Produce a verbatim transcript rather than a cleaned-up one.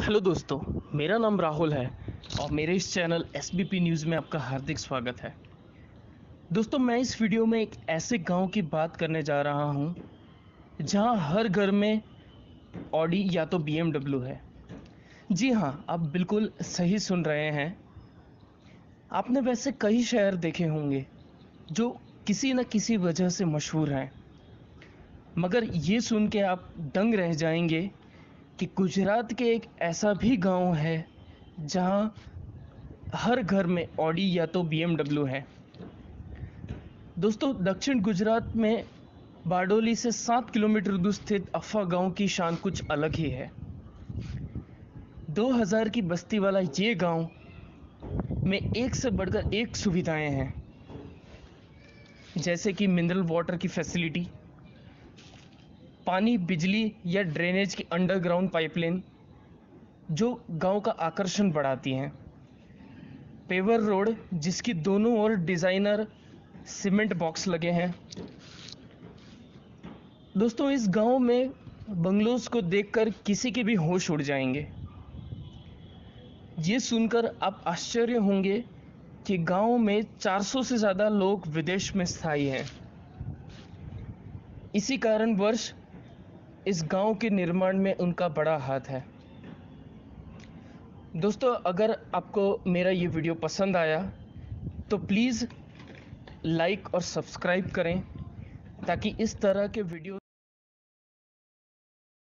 Hello दोस्तों, मेरा नाम राहुल है और मेरे इस channel S B P news में आपका हार्दिक स्वागत है। दोस्तों, मैं इस वीडियो में एक ऐसे गांव की बात करने जा रहा हूं जहां हर घर में ऑडी या तो बी एम डब्ल्यू है। जी हां, आप बिल्कुल सही सुन रहे हैं। आपने वैसे कई शहर देखे होंगे जो किसी न किसी वजह से मशहूर हैं, मगर ये सुन के आप दंग रह जाएंगे कि गुजरात के एक ऐसा भी गांव है जहां हर घर में ऑडी या तो बी एम डब्ल्यू है। दोस्तों, दक्षिण गुजरात में बारडोली से सात किलोमीटर दूर स्थित अफा गांव की शान कुछ अलग ही है। दो हज़ार की बस्ती वाला ये गांव में एक से बढ़कर एक सुविधाएं हैं, जैसे कि मिनरल वाटर की फैसिलिटी, पानी, बिजली या ड्रेनेज की अंडरग्राउंड पाइपलाइन जो गांव का आकर्षण बढ़ाती हैं, पेवर रोड जिसकी दोनों ओर डिज़ाइनर सीमेंट बॉक्स लगे हैं। दोस्तों, इस गांव में बंगलोज को देखकर किसी के भी होश उड़ जाएंगे। ये सुनकर आप आश्चर्य होंगे कि गांव में चार सौ से ज़्यादा लोग विदेश में स्थायी हैं। इसी कारणवश इस गांव के निर्माण में उनका बड़ा हाथ है। दोस्तों, अगर आपको मेरा ये वीडियो पसंद आया तो प्लीज़ लाइक और सब्सक्राइब करें ताकि इस तरह के वीडियो